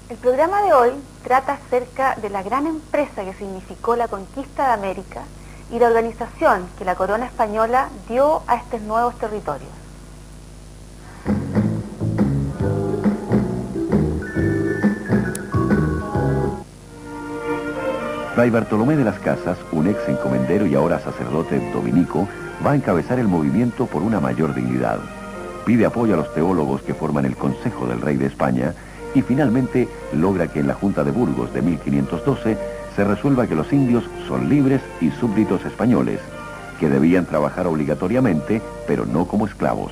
El programa de hoy trata acerca de la gran empresa que significó la conquista de América y la organización que la corona española dio a estos nuevos territorios. Fray Bartolomé de las Casas, un ex encomendero y ahora sacerdote dominico, va a encabezar el movimiento por una mayor dignidad. Pide apoyo a los teólogos que forman el Consejo del Rey de España y finalmente logra que en la Junta de Burgos de 1512 se resuelva que los indios son libres y súbditos españoles, que debían trabajar obligatoriamente, pero no como esclavos.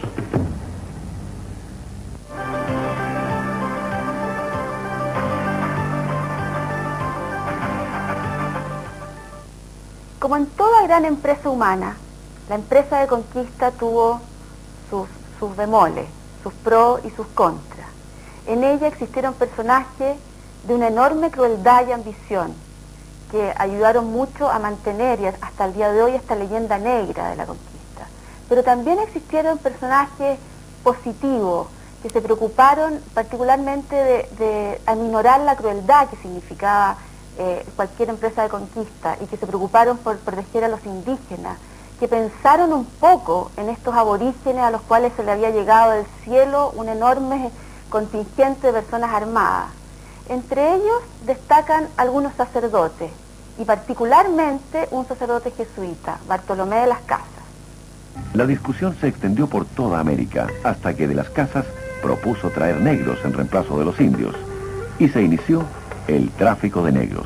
Como en toda gran empresa humana, la empresa de conquista tuvo sus bemoles, sus pros y sus contras. En ella existieron personajes de una enorme crueldad y ambición que ayudaron mucho a mantener y hasta el día de hoy esta leyenda negra de la conquista. Pero también existieron personajes positivos que se preocuparon particularmente de aminorar la crueldad que significaba cualquier empresa de conquista y que se preocuparon por proteger a los indígenas, que pensaron un poco en estos aborígenes a los cuales se le había llegado del cielo un enorme contingente de personas armadas. Entre ellos destacan algunos sacerdotes y particularmente un sacerdote jesuita, Bartolomé de las Casas. La discusión se extendió por toda América hasta que de las Casas propuso traer negros en reemplazo de los indios y se inició el tráfico de negros.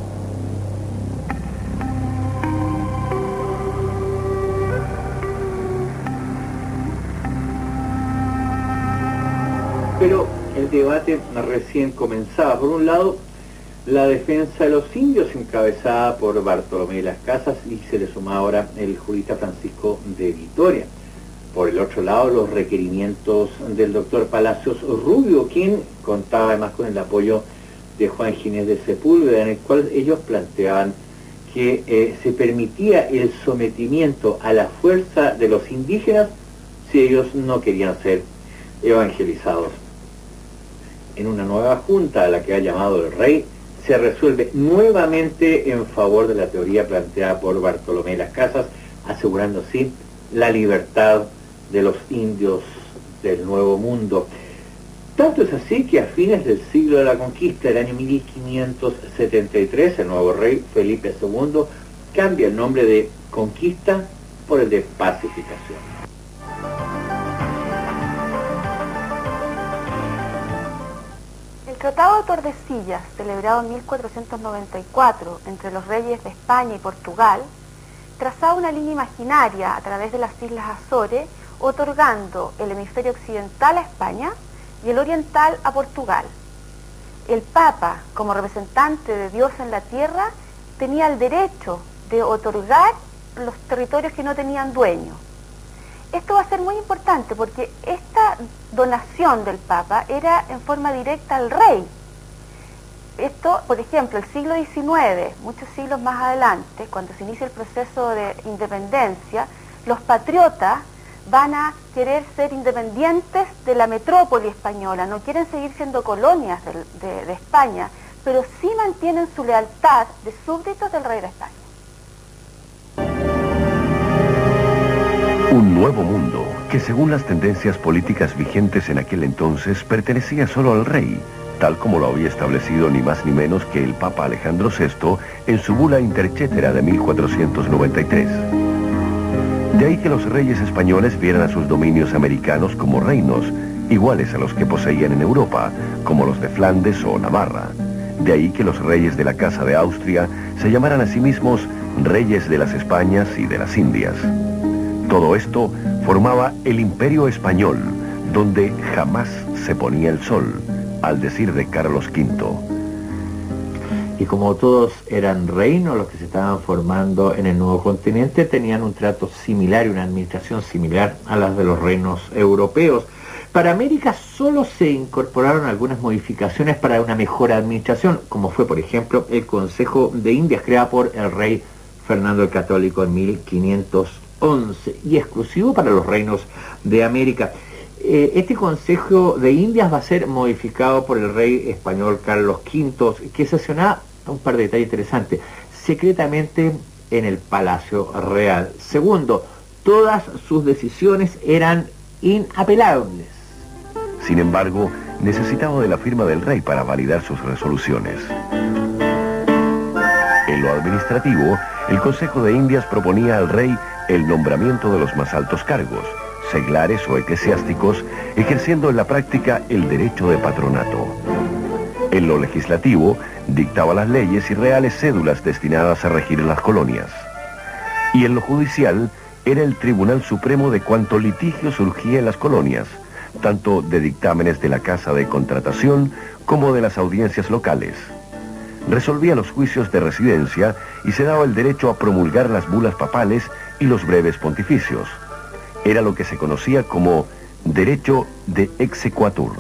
Pero el debate recién comenzaba. Por un lado, la defensa de los indios encabezada por Bartolomé de las Casas y se le suma ahora el jurista Francisco de Vitoria. Por el otro lado, los requerimientos del doctor Palacios Rubio, quien contaba además con el apoyo de Juan Ginés de Sepúlveda, en el cual ellos planteaban que se permitía el sometimiento a la fuerza de los indígenas si ellos no querían ser evangelizados. En una nueva junta a la que ha llamado el rey, se resuelve nuevamente en favor de la teoría planteada por Bartolomé de las Casas, asegurando así la libertad de los indios del Nuevo Mundo. Tanto es así que a fines del siglo de la conquista, el año 1573, el nuevo rey Felipe II cambia el nombre de conquista por el de pacificación. El Tratado de Tordesillas, celebrado en 1494 entre los reyes de España y Portugal, trazaba una línea imaginaria a través de las Islas Azores, otorgando el hemisferio occidental a España y el oriental a Portugal. El Papa, como representante de Dios en la tierra, tenía el derecho de otorgar los territorios que no tenían dueño. Esto va a ser muy importante porque esta donación del Papa era en forma directa al rey. Esto, por ejemplo, el siglo XIX, muchos siglos más adelante, cuando se inicia el proceso de independencia, los patriotas van a querer ser independientes de la metrópoli española, no quieren seguir siendo colonias de España, pero sí mantienen su lealtad de súbditos del rey de España. Un nuevo mundo que según las tendencias políticas vigentes en aquel entonces pertenecía solo al rey, tal como lo había establecido ni más ni menos que el Papa Alejandro VI en su bula Intercetera de 1493. De ahí que los reyes españoles vieran a sus dominios americanos como reinos, iguales a los que poseían en Europa, como los de Flandes o Navarra. De ahí que los reyes de la Casa de Austria se llamaran a sí mismos reyes de las Españas y de las Indias. Todo esto formaba el Imperio Español, donde jamás se ponía el sol, al decir de Carlos V. Y como todos eran reinos los que se estaban formando en el nuevo continente, tenían un trato similar y una administración similar a las de los reinos europeos. Para América solo se incorporaron algunas modificaciones para una mejor administración, como fue por ejemplo el Consejo de Indias creado por el rey Fernando el Católico en 1511 y exclusivo para los reinos de América. Este Consejo de Indias va a ser modificado por el rey español Carlos V, que sesionaba, un par de detalles interesantes, secretamente en el Palacio Real. Segundo, todas sus decisiones eran inapelables. Sin embargo, necesitaba de la firma del rey para validar sus resoluciones. En lo administrativo, el Consejo de Indias proponía al rey el nombramiento de los más altos cargos, seglares o eclesiásticos, ejerciendo en la práctica el derecho de patronato. En lo legislativo, dictaba las leyes y reales cédulas destinadas a regir las colonias. Y en lo judicial, era el Tribunal Supremo de cuanto litigio surgía en las colonias, tanto de dictámenes de la Casa de Contratación como de las audiencias locales. Resolvía los juicios de residencia y se daba el derecho a promulgar las bulas papales y los breves pontificios. Era lo que se conocía como derecho de exequatur.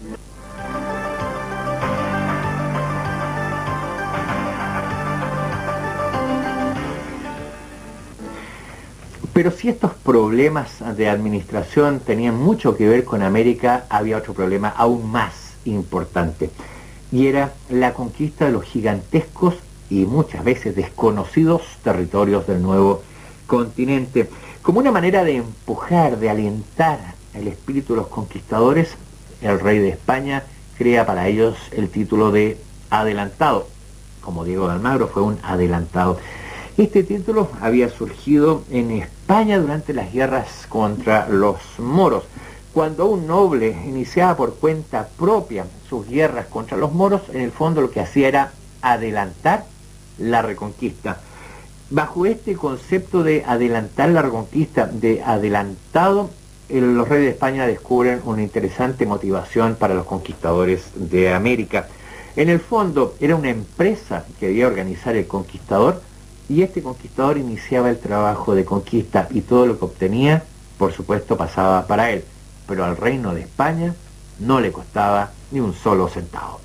Pero si estos problemas de administración tenían mucho que ver con América, había otro problema aún más importante, y era la conquista de los gigantescos y muchas veces desconocidos territorios del nuevo continente. Como una manera de empujar, de alentar el espíritu de los conquistadores, el rey de España crea para ellos el título de adelantado. Como Diego de Almagro fue un adelantado. Este título había surgido en España durante las guerras contra los moros. Cuando un noble iniciaba por cuenta propia sus guerras contra los moros, en el fondo lo que hacía era adelantar la reconquista. Bajo este concepto de adelantar la reconquista, de adelantado, los reyes de España descubren una interesante motivación para los conquistadores de América. En el fondo, era una empresa que debía organizar el conquistador, y este conquistador iniciaba el trabajo de conquista, y todo lo que obtenía, por supuesto, pasaba para él. Pero al reino de España no le costaba ni un solo centavo.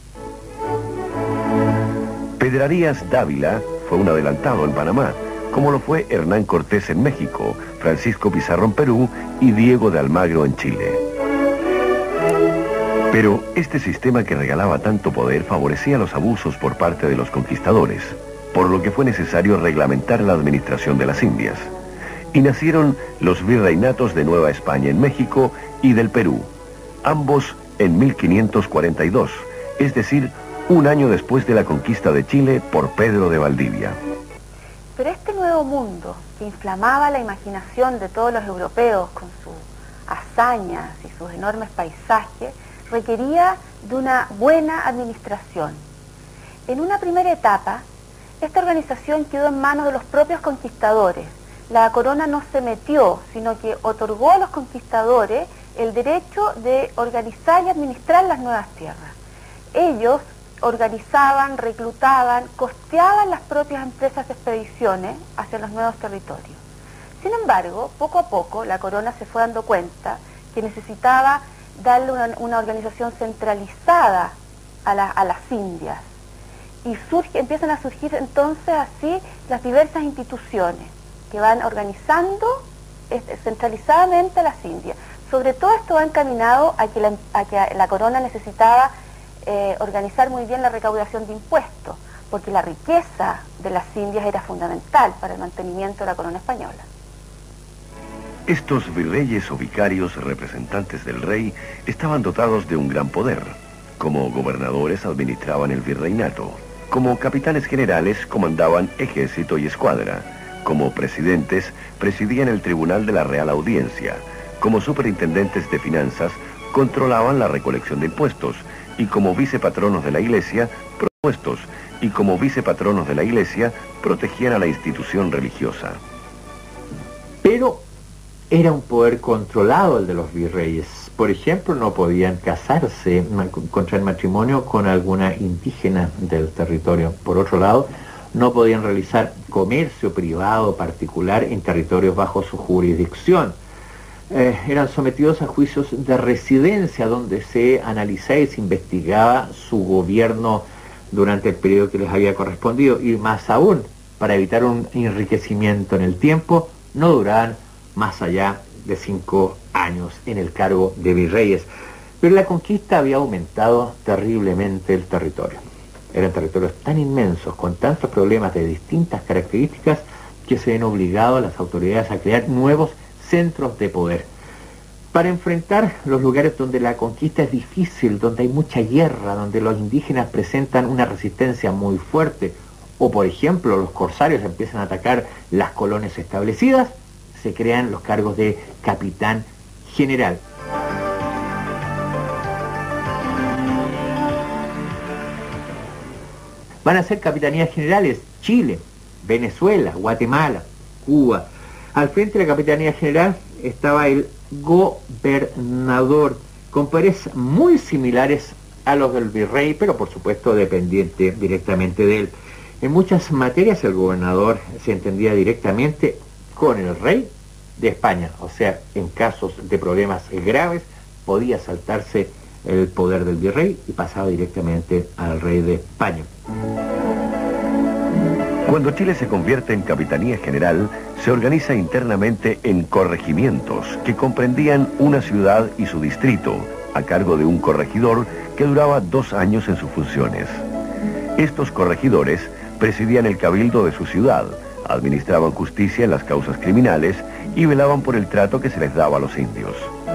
Pedrarías Dávila fue un adelantado en Panamá, como lo fue Hernán Cortés en México, Francisco Pizarro en Perú y Diego de Almagro en Chile. Pero este sistema que regalaba tanto poder favorecía los abusos por parte de los conquistadores, por lo que fue necesario reglamentar la administración de las Indias. Y nacieron los virreinatos de Nueva España en México y del Perú, ambos en 1542, es decir, un año después de la conquista de Chile por Pedro de Valdivia. Pero este nuevo mundo, que inflamaba la imaginación de todos los europeos con sus hazañas y sus enormes paisajes, requería de una buena administración. En una primera etapa, esta organización quedó en manos de los propios conquistadores. La corona no se metió, sino que otorgó a los conquistadores el derecho de organizar y administrar las nuevas tierras. Ellos organizaban, reclutaban, costeaban las propias empresas de expediciones hacia los nuevos territorios. Sin embargo, poco a poco la corona se fue dando cuenta que necesitaba darle una organización centralizada a las Indias. Y empiezan a surgir entonces así las diversas instituciones que van organizando centralizadamente a las Indias. Sobre todo esto va encaminado a que la corona necesitaba organizar muy bien la recaudación de impuestos, porque la riqueza de las Indias era fundamental para el mantenimiento de la corona española. Estos virreyes o vicarios representantes del rey estaban dotados de un gran poder. Como gobernadores administraban el virreinato. Como capitanes generales comandaban ejército y escuadra. Como presidentes presidían el tribunal de la Real Audiencia. Como superintendentes de finanzas controlaban la recolección de impuestos. Y como vicepatronos de la Iglesia, propuestos. Y como vicepatronos de la Iglesia, protegían a la institución religiosa. Pero era un poder controlado el de los virreyes. Por ejemplo, no podían casarse, contraer matrimonio con alguna indígena del territorio. Por otro lado, no podían realizar comercio privado particular en territorios bajo su jurisdicción. Eran sometidos a juicios de residencia donde se analizaba y se investigaba su gobierno durante el periodo que les había correspondido. Y más aún, para evitar un enriquecimiento en el tiempo, no duraban más allá de 5 años. años en el cargo de virreyes. Pero la conquista había aumentado terriblemente el territorio. Eran territorios tan inmensos, con tantos problemas de distintas características, que se ven obligados las autoridades a crear nuevos centros de poder. Para enfrentar los lugares donde la conquista es difícil, donde hay mucha guerra, donde los indígenas presentan una resistencia muy fuerte, o por ejemplo los corsarios empiezan a atacar las colonias establecidas, se crean los cargos de capitán general. Van a ser capitanías generales Chile, Venezuela, Guatemala, Cuba. Al frente de la capitanía general estaba el gobernador, con poderes muy similares a los del virrey, pero por supuesto dependiente directamente de él. En muchas materias el gobernador se entendía directamente con el rey de España, o sea, en casos de problemas graves podía saltarse el poder del virrey y pasaba directamente al rey de España. Cuando Chile se convierte en capitanía general, se organiza internamente en corregimientos que comprendían una ciudad y su distrito, a cargo de un corregidor que duraba 2 años en sus funciones. Estos corregidores presidían el cabildo de su ciudad, administraban justicia en las causas criminales y velaban por el trato que se les daba a los indios.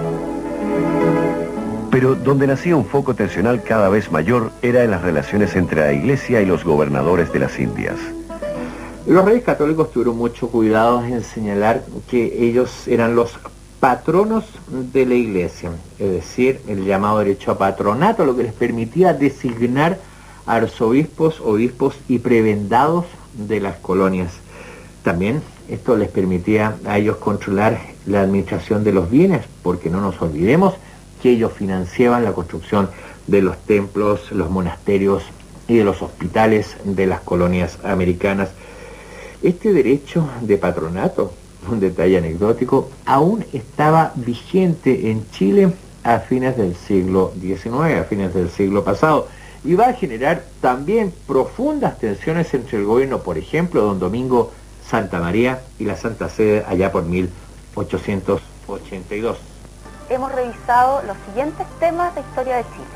Pero donde nacía un foco tensional cada vez mayor era en las relaciones entre la iglesia y los gobernadores de las Indias. Los reyes católicos tuvieron mucho cuidado en señalar que ellos eran los patronos de la iglesia, es decir, el llamado derecho a patronato, lo que les permitía designar arzobispos, obispos y prebendados de las colonias. También esto les permitía a ellos controlar la administración de los bienes, porque no nos olvidemos que ellos financiaban la construcción de los templos, los monasterios y de los hospitales de las colonias americanas. Este derecho de patronato, un detalle anecdótico, aún estaba vigente en Chile a fines del siglo XIX, a fines del siglo pasado, y va a generar también profundas tensiones entre el gobierno, por ejemplo, don Domingo Santa María y la Santa Sede allá por 1882. Hemos revisado los siguientes temas de historia de Chile.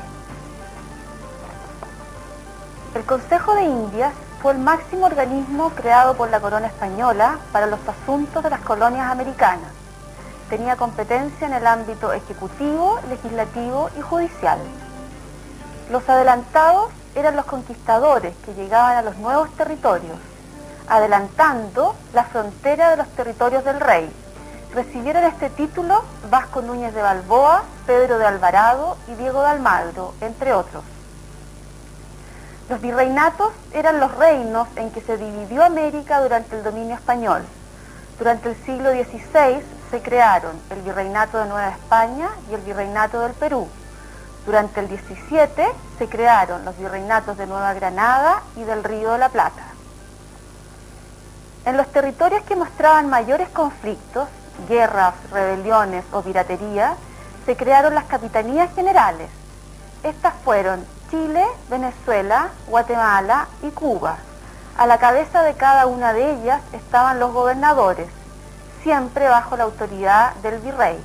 El Consejo de Indias fue el máximo organismo creado por la corona española para los asuntos de las colonias americanas. Tenía competencia en el ámbito ejecutivo, legislativo y judicial. Los adelantados eran los conquistadores que llegaban a los nuevos territorios, adelantando la frontera de los territorios del rey. Recibieron este título Vasco Núñez de Balboa, Pedro de Alvarado y Diego de Almagro, entre otros. Los virreinatos eran los reinos en que se dividió América durante el dominio español. Durante el siglo XVI se crearon el Virreinato de Nueva España y el Virreinato del Perú. Durante el XVII se crearon los virreinatos de Nueva Granada y del Río de la Plata. En los territorios que mostraban mayores conflictos, guerras, rebeliones o piratería, se crearon las capitanías generales. Estas fueron Chile, Venezuela, Guatemala y Cuba. A la cabeza de cada una de ellas estaban los gobernadores, siempre bajo la autoridad del virrey.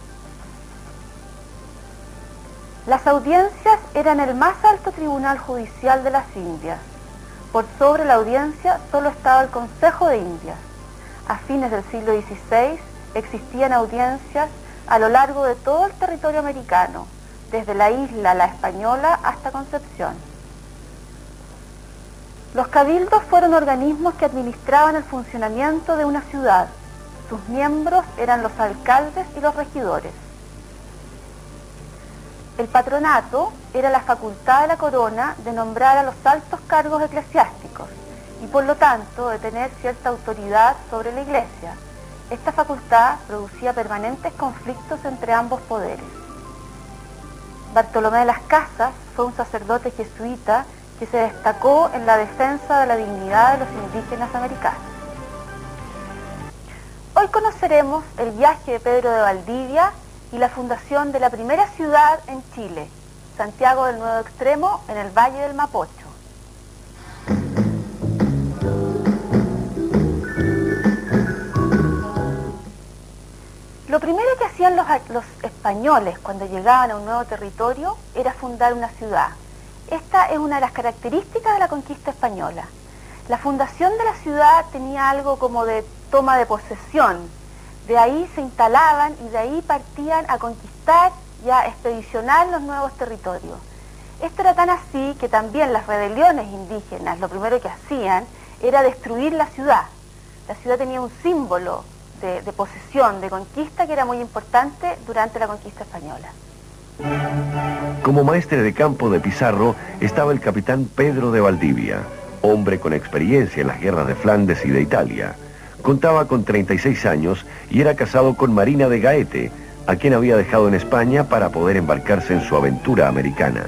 Las audiencias eran el más alto tribunal judicial de las Indias. Por sobre la audiencia solo estaba el Consejo de Indias. A fines del siglo XVI existían audiencias a lo largo de todo el territorio americano, desde la isla La Española hasta Concepción. Los cabildos fueron organismos que administraban el funcionamiento de una ciudad. Sus miembros eran los alcaldes y los regidores. El patronato era la facultad de la corona de nombrar a los altos cargos eclesiásticos y por lo tanto de tener cierta autoridad sobre la iglesia. Esta facultad producía permanentes conflictos entre ambos poderes. Bartolomé de las Casas fue un sacerdote jesuita que se destacó en la defensa de la dignidad de los indígenas americanos. Hoy conoceremos el viaje de Pedro de Valdivia y la fundación de la primera ciudad en Chile, Santiago del Nuevo Extremo, en el Valle del Mapocho. Lo primero que hacían los españoles cuando llegaban a un nuevo territorio era fundar una ciudad. Esta es una de las características de la conquista española. La fundación de la ciudad tenía algo como de toma de posesión. De ahí se instalaban y de ahí partían a conquistar y a expedicionar los nuevos territorios. Esto era tan así que también las rebeliones indígenas, lo primero que hacían era destruir la ciudad. La ciudad tenía un símbolo de posesión, de conquista, que era muy importante durante la conquista española. Como maestre de campo de Pizarro estaba el capitán Pedro de Valdivia, hombre con experiencia en las guerras de Flandes y de Italia. Contaba con 36 años y era casado con Marina de Gaete, a quien había dejado en España para poder embarcarse en su aventura americana.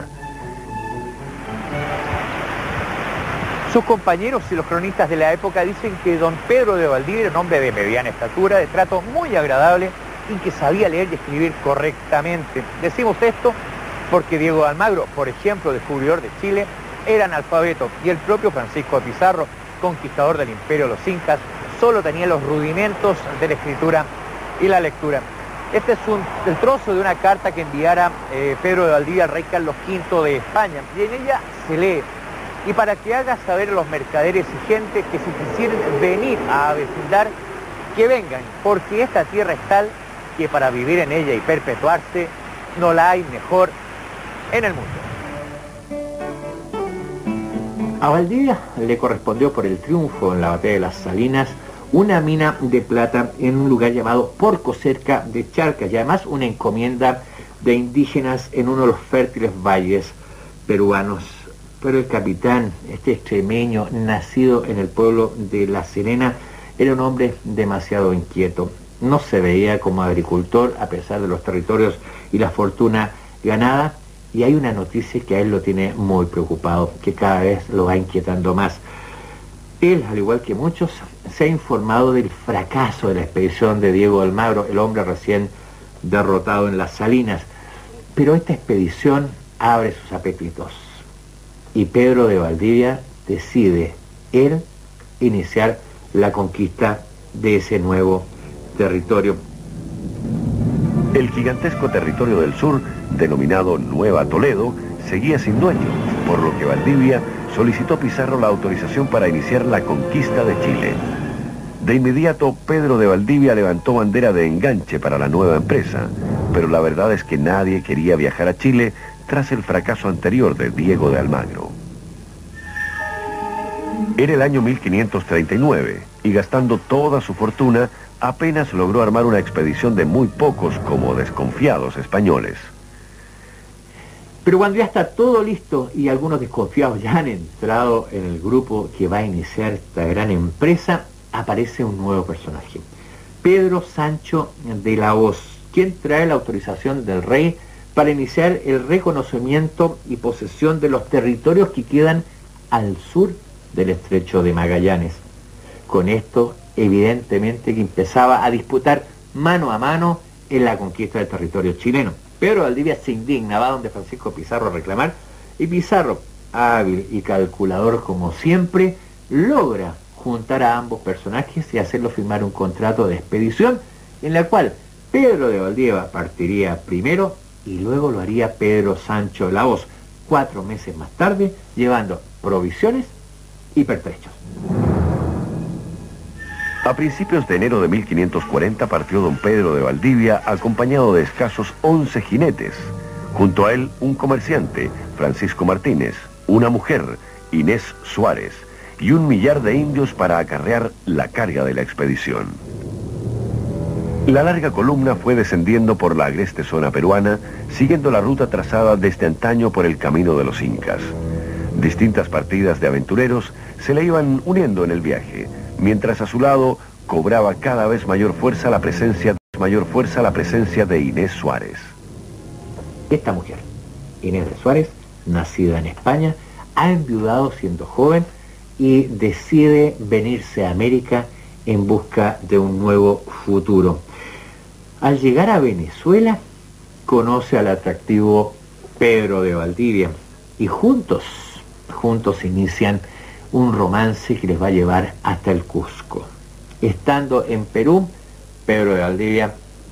Sus compañeros y los cronistas de la época dicen que don Pedro de Valdivia era un hombre de mediana estatura, de trato muy agradable y que sabía leer y escribir correctamente. Decimos esto porque Diego de Almagro, por ejemplo, descubridor de Chile, era analfabeto y el propio Francisco de Pizarro, conquistador del imperio de los incas, solo tenía los rudimentos de la escritura y la lectura. Este es el trozo de una carta que enviara Pedro de Valdivia al rey Carlos V de España, y en ella se lee: y para que haga saber a los mercaderes y gente que si quisieren venir a avecindar, que vengan, porque esta tierra es tal que para vivir en ella y perpetuarse no la hay mejor en el mundo. A Valdivia le correspondió por el triunfo en la batalla de las Salinas una mina de plata en un lugar llamado Porco, cerca de Charcas, y además una encomienda de indígenas en uno de los fértiles valles peruanos. Pero el capitán, este extremeño, nacido en el pueblo de La Serena, era un hombre demasiado inquieto. No se veía como agricultor a pesar de los territorios y la fortuna ganada, y hay una noticia que a él lo tiene muy preocupado, que cada vez lo va inquietando más. Él, al igual que muchos, se ha informado del fracaso de la expedición de Diego de Almagro, el hombre recién derrotado en las Salinas. Pero esta expedición abre sus apetitos y Pedro de Valdivia decide, él, iniciar la conquista de ese nuevo territorio. El gigantesco territorio del sur, denominado Nueva Toledo, seguía sin dueño, por lo que Valdivia solicitó a Pizarro la autorización para iniciar la conquista de Chile. De inmediato, Pedro de Valdivia levantó bandera de enganche para la nueva empresa, pero la verdad es que nadie quería viajar a Chile tras el fracaso anterior de Diego de Almagro. Era el año 1539, y gastando toda su fortuna, apenas logró armar una expedición de muy pocos como desconfiados españoles. Pero cuando ya está todo listo y algunos desconfiados ya han entrado en el grupo que va a iniciar esta gran empresa, aparece un nuevo personaje, Pedro Sancho de la Hoz, quien trae la autorización del rey para iniciar el reconocimiento y posesión de los territorios que quedan al sur del estrecho de Magallanes. Con esto, evidentemente, que empezaba a disputar mano a mano en la conquista del territorio chileno. Pedro Valdivia se indigna, va donde Francisco Pizarro a reclamar, y Pizarro, hábil y calculador como siempre, logra juntar a ambos personajes y hacerlo firmar un contrato de expedición en la cual Pedro de Valdivia partiría primero y luego lo haría Pedro Sancho de la Hoz 4 meses más tarde, llevando provisiones y pertrechos. A principios de enero de 1540 partió don Pedro de Valdivia acompañado de escasos 11 jinetes. Junto a él un comerciante, Francisco Martínez, una mujer, Inés Suárez, y 1 millar de indios para acarrear la carga de la expedición. La larga columna fue descendiendo por la agreste zona peruana, siguiendo la ruta trazada desde antaño por el camino de los incas. Distintas partidas de aventureros se le iban uniendo en el viaje, mientras a su lado cobraba cada vez mayor fuerza la presencia de Inés Suárez. Esta mujer, Inés de Suárez, nacida en España, ha enviudado siendo joven y decide venirse a América en busca de un nuevo futuro. Al llegar a Venezuela, conoce al atractivo Pedro de Valdivia y juntos inician un romance que les va a llevar hasta el Cusco. Estando en Perú, Pedro de Valdivia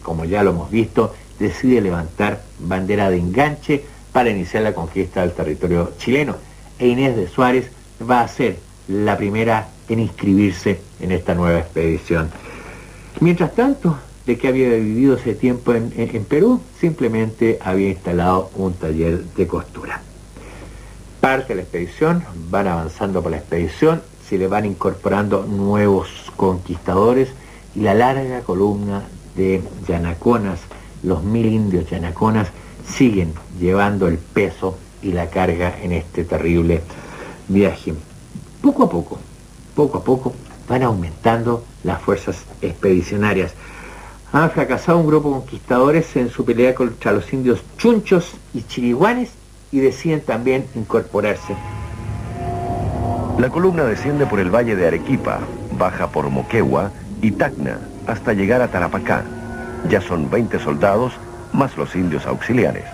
como ya lo hemos visto, decide levantar bandera de enganche para iniciar la conquista del territorio chileno. E Inés de Suárez va a ser la primera en inscribirse en esta nueva expedición. Mientras tanto, de que había vivido ese tiempo en Perú, simplemente había instalado un taller de costura. Parte de la expedición, van avanzando por la expedición, se le van incorporando nuevos conquistadores y la larga columna de yanaconas, los 1000 indios yanaconas, siguen llevando el peso y la carga en este terrible viaje. Poco a poco, van aumentando las fuerzas expedicionarias. Han fracasado un grupo de conquistadores en su pelea contra los indios chunchos y chiriguanes y deciden también incorporarse. La columna desciende por el valle de Arequipa, baja por Moquegua y Tacna hasta llegar a Tarapacá. Ya son 20 soldados más los indios auxiliares.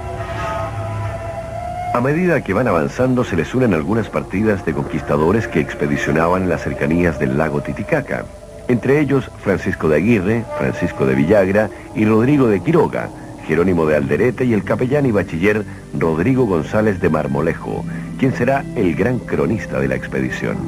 A medida que van avanzando se les unen algunas partidas de conquistadores que expedicionaban en las cercanías del lago Titicaca. Entre ellos Francisco de Aguirre, Francisco de Villagra y Rodrigo de Quiroga, Jerónimo de Alderete y el capellán y bachiller Rodrigo González de Marmolejo, quien será el gran cronista de la expedición.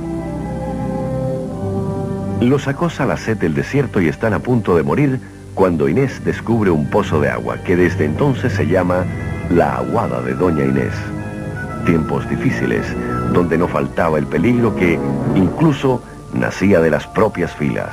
Los acosa la sed del desierto y están a punto de morir cuando Inés descubre un pozo de agua que desde entonces se llama la Aguada de Doña Inés. Tiempos difíciles, donde no faltaba el peligro que incluso nacía de las propias filas.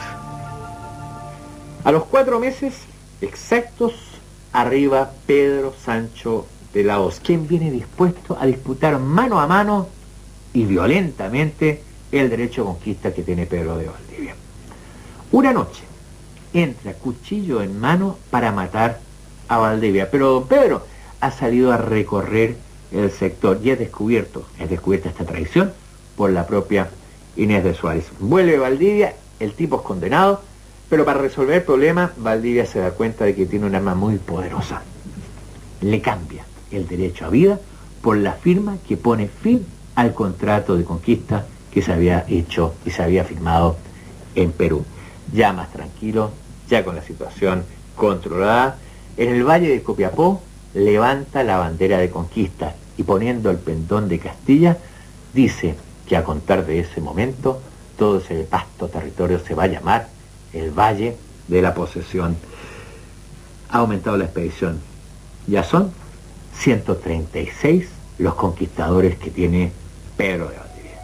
A los 4 meses exactos, arriba Pedro Sancho de la Hoz, quien viene dispuesto a disputar mano a mano y violentamente el derecho de conquista que tiene Pedro de Valdivia. Una noche entra cuchillo en mano para matar a Valdivia, pero don Pedro ha salido a recorrer el sector y es descubierta esta traición por la propia Inés de Suárez. Vuelve Valdivia, el tipo es condenado, pero para resolver el problema, Valdivia se da cuenta de que tiene un arma muy poderosa. Le cambia el derecho a vida por la firma que pone fin al contrato de conquista que se había hecho y se había firmado en Perú. Ya más tranquilo, ya con la situación controlada, en el valle de Copiapó levanta la bandera de conquista y poniendo el pendón de Castilla, dice que a contar de ese momento, todo ese vasto territorio se va a llamar el Valle de la Posesión. Ha aumentado la expedición. Ya son 136 los conquistadores que tiene Pedro de Valdivia.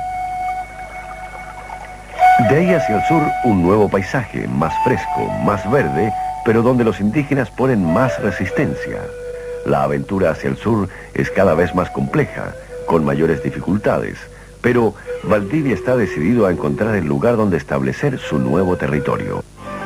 De ahí hacia el sur, un nuevo paisaje, más fresco, más verde, pero donde los indígenas ponen más resistencia. La aventura hacia el sur es cada vez más compleja, con mayores dificultades, pero Valdivia está decidido a encontrar el lugar donde establecer su nuevo territorio.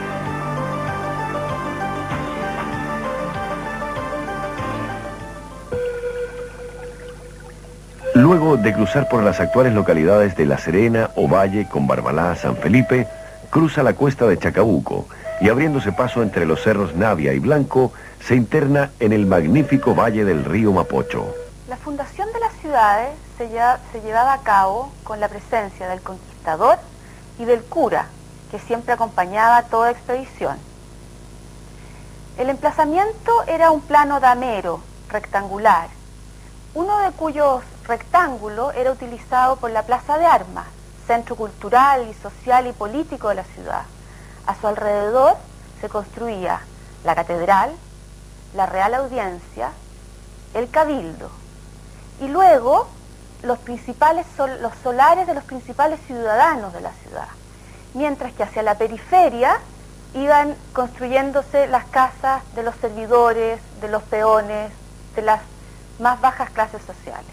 Luego de cruzar por las actuales localidades de La Serena, Ovalle, Combarbalá, San Felipe, cruza la cuesta de Chacabuco y abriéndose paso entre los cerros Navia y Blanco, se interna en el magnífico valle del río Mapocho. La fundación de las ciudades se llevaba a cabo con la presencia del conquistador y del cura, que siempre acompañaba toda expedición. El emplazamiento era un plano damero, rectangular, uno de cuyos rectángulos era utilizado por la Plaza de Armas, centro cultural y social y político de la ciudad. A su alrededor se construía la catedral, la Real Audiencia, el Cabildo, y luego los solares de los principales ciudadanos de la ciudad, mientras que hacia la periferia iban construyéndose las casas de los servidores, de los peones, de las más bajas clases sociales.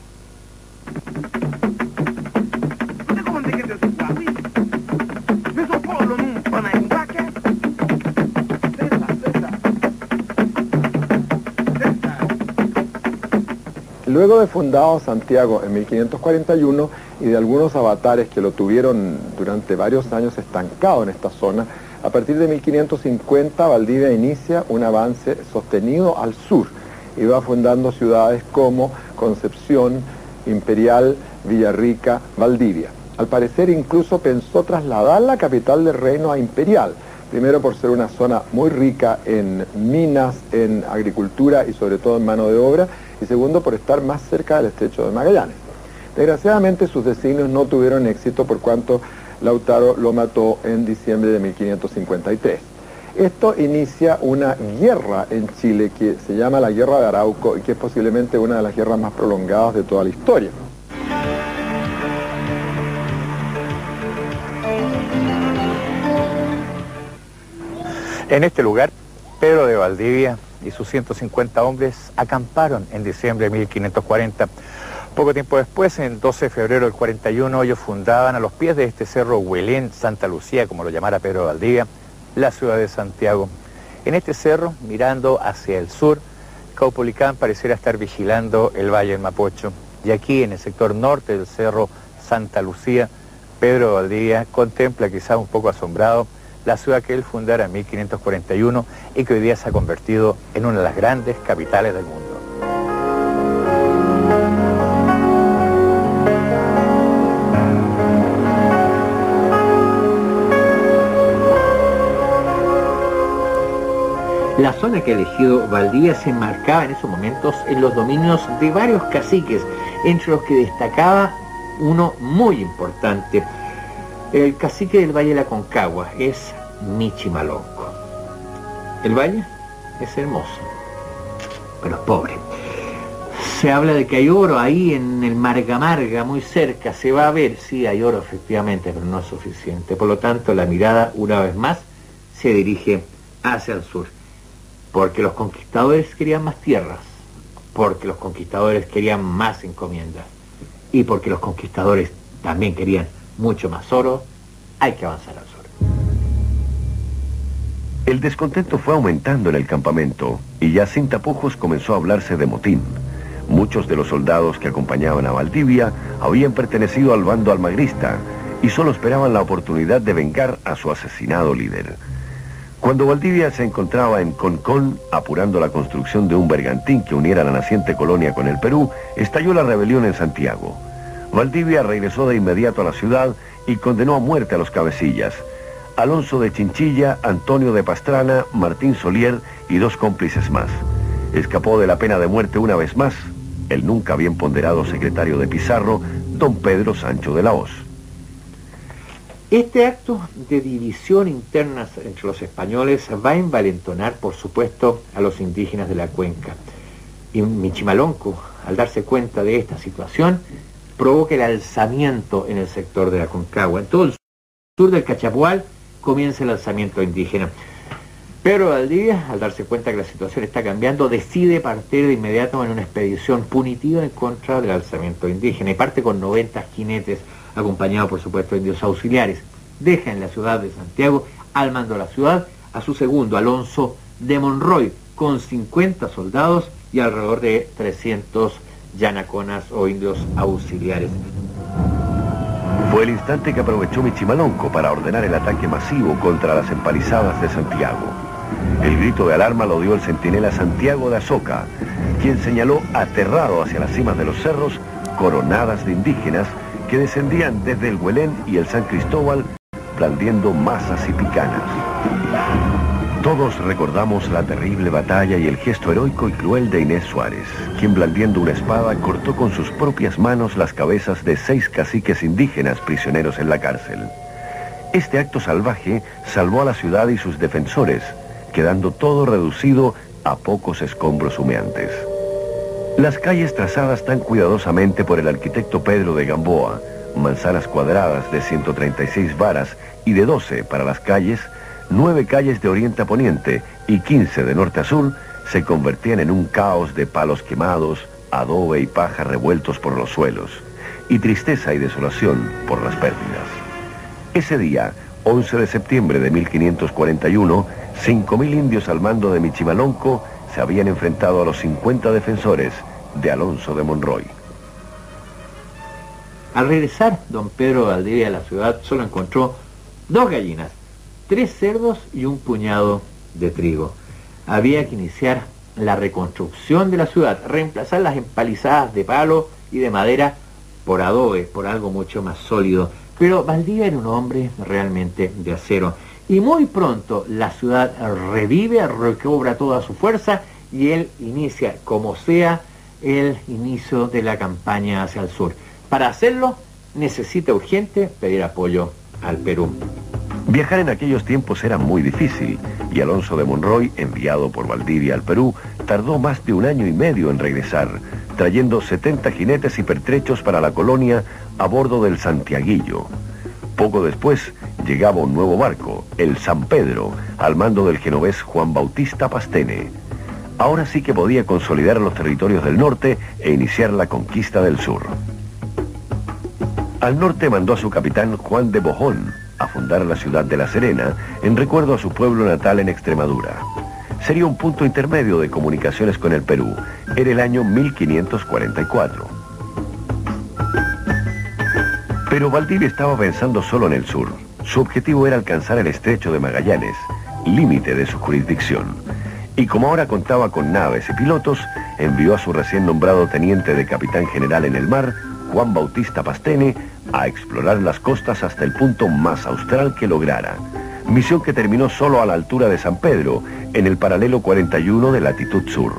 Luego de fundado Santiago en 1541 y de algunos avatares que lo tuvieron durante varios años estancado en esta zona, a partir de 1550 Valdivia inicia un avance sostenido al sur y va fundando ciudades como Concepción, Imperial, Villarrica, Valdivia. Al parecer incluso pensó trasladar la capital del reino a Imperial, Primero por ser una zona muy rica en minas, en agricultura y sobre todo en mano de obra, y segundo por estar más cerca del estrecho de Magallanes. Desgraciadamente sus designios no tuvieron éxito por cuanto Lautaro lo mató en diciembre de 1553. Esto inicia una guerra en Chile que se llama la Guerra de Arauco y que es posiblemente una de las guerras más prolongadas de toda la historia. En este lugar, Pedro de Valdivia y sus 150 hombres acamparon en diciembre de 1540. Poco tiempo después, en el 12 de febrero del 41, ellos fundaban a los pies de este cerro Huelén, Santa Lucía, como lo llamara Pedro de Valdivia, la ciudad de Santiago. En este cerro, mirando hacia el sur, Caupolicán pareciera estar vigilando el valle del Mapocho. Y aquí, en el sector norte del cerro Santa Lucía, Pedro de Valdivia contempla, quizá un poco asombrado, la ciudad que él fundara en 1541 y que hoy día se ha convertido en una de las grandes capitales del mundo. La zona que ha elegido Valdivia se enmarcaba en esos momentos en los dominios de varios caciques, entre los que destacaba uno muy importante. El cacique del Valle de la Concagua es Michimalonco. El valle es hermoso, pero es pobre. Se habla de que hay oro ahí en el Marga Marga, muy cerca. Se va a ver, sí, hay oro efectivamente, pero no es suficiente. Por lo tanto, la mirada, una vez más, se dirige hacia el sur. Porque los conquistadores querían más tierras, porque los conquistadores querían más encomiendas y porque los conquistadores también querían mucho más oro, hay que avanzar al sur. El descontento fue aumentando en el campamento y ya sin tapujos comenzó a hablarse de motín. Muchos de los soldados que acompañaban a Valdivia habían pertenecido al bando almagrista y solo esperaban la oportunidad de vengar a su asesinado líder. Cuando Valdivia se encontraba en Concón, apurando la construcción de un bergantín que uniera la naciente colonia con el Perú, estalló la rebelión en Santiago. Valdivia regresó de inmediato a la ciudad y condenó a muerte a los cabecillas: Alonso de Chinchilla, Antonio de Pastrana, Martín Solier y 2 cómplices más. Escapó de la pena de muerte una vez más el nunca bien ponderado secretario de Pizarro, don Pedro Sancho de la Hoz. Este acto de división interna entre los españoles va a envalentonar, por supuesto, a los indígenas de la cuenca. Y Michimalonco, al darse cuenta de esta situación, provoca el alzamiento en el sector de la Concagua. En todo el sur del Cachapual comienza el alzamiento indígena. Pedro Valdivia, al darse cuenta que la situación está cambiando, decide partir de inmediato en una expedición punitiva en contra del alzamiento indígena y parte con 90 jinetes, acompañado por supuesto de indios auxiliares. Deja en la ciudad de Santiago, al mando de la ciudad, a su segundo, Alonso de Monroy, con 50 soldados y alrededor de 300 yanaconas o indios auxiliares. Fue el instante que aprovechó Michimalonco para ordenar el ataque masivo contra las empalizadas de Santiago. El grito de alarma lo dio el centinela Santiago de Azoca, quien señaló aterrado hacia las cimas de los cerros coronadas de indígenas que descendían desde el Huelén y el San Cristóbal, blandiendo masas y picanas. Todos recordamos la terrible batalla y el gesto heroico y cruel de Inés Suárez, quien blandiendo una espada cortó con sus propias manos las cabezas de 6 caciques indígenas prisioneros en la cárcel. Este acto salvaje salvó a la ciudad y sus defensores, quedando todo reducido a pocos escombros humeantes. Las calles trazadas tan cuidadosamente por el arquitecto Pedro de Gamboa, manzanas cuadradas de 136 varas y de 12 para las calles, 9 calles de oriente a poniente y 15 de norte a sur, se convertían en un caos de palos quemados, adobe y paja revueltos por los suelos, y tristeza y desolación por las pérdidas. Ese día, 11 de septiembre de 1541, 5.000 indios al mando de Michimalonco se habían enfrentado a los 50 defensores de Alonso de Monroy. Al regresar, don Pedro Valdivia a la ciudad solo encontró 2 gallinas, 3 cerdos y un puñado de trigo. Había que iniciar la reconstrucción de la ciudad, reemplazar las empalizadas de palo y de madera por adobe, por algo mucho más sólido. Pero Valdivia era un hombre realmente de acero Y muy pronto la ciudad revive, recobra toda su fuerza y él inicia, como sea, el inicio de la campaña hacia el sur. Para hacerlo, necesita urgente pedir apoyo al Perú. Viajar en aquellos tiempos era muy difícil y Alonso de Monroy, enviado por Valdivia al Perú, tardó más de 1 año y medio en regresar, trayendo 70 jinetes y pertrechos para la colonia a bordo del Santiaguillo. Poco después llegaba un nuevo barco, el San Pedro, al mando del genovés Juan Bautista Pastene. Ahora sí que podía consolidar los territorios del norte e iniciar la conquista del sur. Al norte mandó a su capitán Juan de Bojón a fundar la ciudad de La Serena en recuerdo a su pueblo natal en Extremadura. Sería un punto intermedio de comunicaciones con el Perú. Era el año 1544. Pero Valdivia estaba pensando solo en el sur. Su objetivo era alcanzar el estrecho de Magallanes, límite de su jurisdicción. Y como ahora contaba con naves y pilotos, envió a su recién nombrado teniente de capitán general en el mar, Juan Bautista Pastene, a explorar las costas hasta el punto más austral que lograra. Misión que terminó solo a la altura de San Pedro, en el paralelo 41 de latitud sur.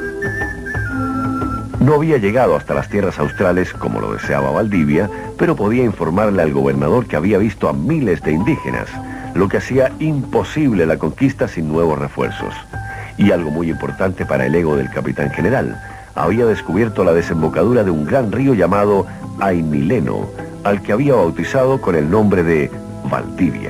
No había llegado hasta las tierras australes como lo deseaba Valdivia, pero podía informarle al gobernador que había visto a miles de indígenas, lo que hacía imposible la conquista sin nuevos refuerzos. Y algo muy importante para el ego del capitán general, había descubierto la desembocadura de un gran río llamado Ainileno, al que había bautizado con el nombre de Valdivia.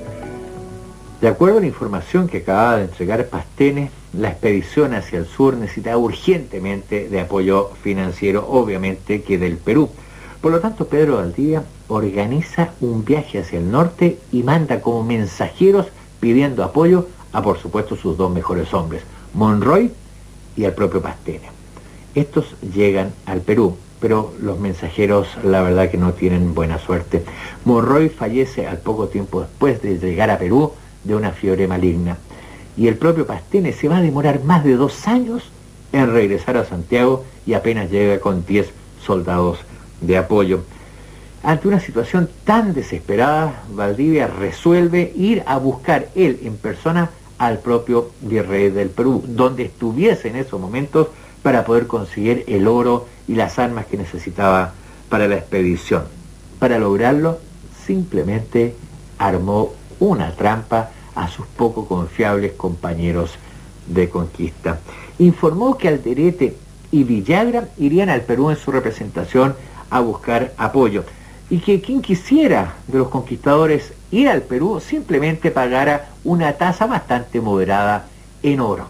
De acuerdo a la información que acababa de entregar Pastene, la expedición hacia el sur necesitaba urgentemente de apoyo financiero, obviamente que del Perú. Por lo tanto, Pedro Valdivia organiza un viaje hacia el norte y manda como mensajeros pidiendo apoyo a, por supuesto, sus 2 mejores hombres, Monroy y al propio Pastene. Estos llegan al Perú, pero los mensajeros la verdad que no tienen buena suerte. Monroy fallece al poco tiempo después de llegar a Perú de una fiebre maligna. Y el propio Pastene se va a demorar más de 2 años en regresar a Santiago y apenas llega con 10 soldados de apoyo. Ante una situación tan desesperada, Valdivia resuelve ir a buscar él en persona al propio virrey del Perú, donde estuviese en esos momentos para poder conseguir el oro y las armas que necesitaba para la expedición. Para lograrlo, simplemente armó una trampa a sus poco confiables compañeros de conquista. Informó que Alderete y Villagra irían al Perú en su representación a buscar apoyo y que quien quisiera de los conquistadores ir al Perú simplemente pagara una tasa bastante moderada en oro.